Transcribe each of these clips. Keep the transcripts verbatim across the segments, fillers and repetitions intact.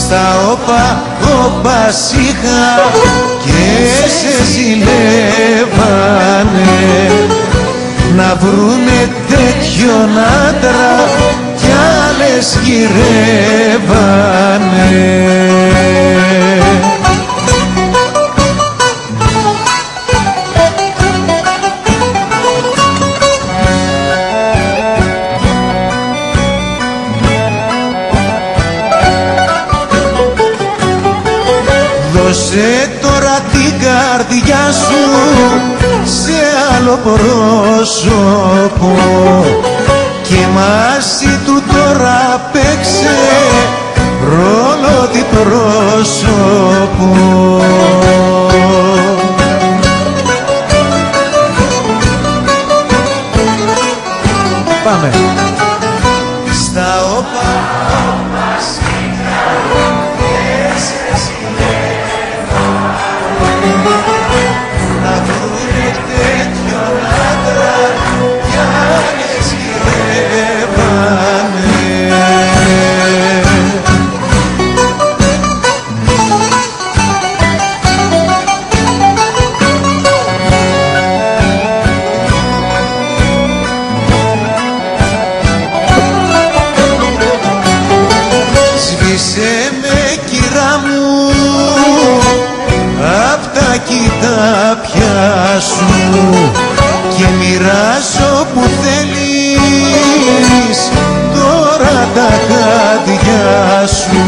Στα όπα όπα είχα και σε ζηλεύανε, να βρουνε τέτοιον άντρα κι άλλες γυρεύανε. Δώσε τώρα την καρδιά σου σε άλλο πρόσωπο και μαζί του τώρα παίξε ρόλο διπρόσωπο. Πάμε. Στα όπα σβήσε με κυρά μου απ' τα κοιτάπια σου και μοιράσω που θέλεις τώρα τα χάδια σου.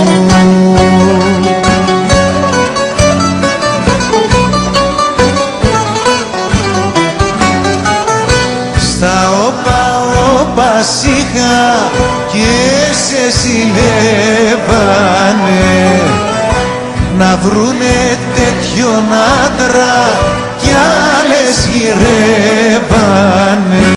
Στα όπα όπα είχα και σε ζηλεύανε, να βρουνε τέτοιον άντρα κι άλλες γυρεύανε.